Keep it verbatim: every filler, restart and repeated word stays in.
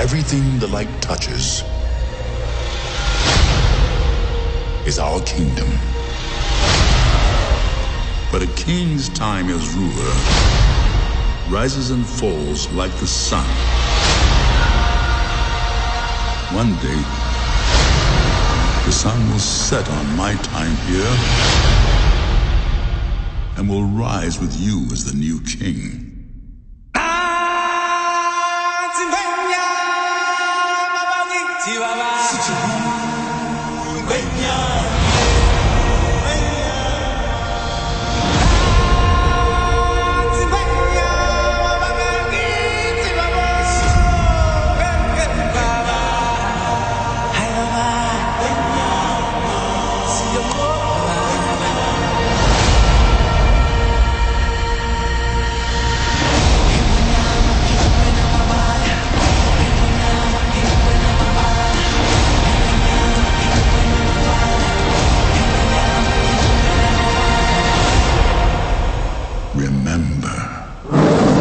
Everything the light touches is our kingdom. But a king's time as ruler rises and falls like the sun. One day, the sun will set on my time here and will rise with you as the new king. Remember.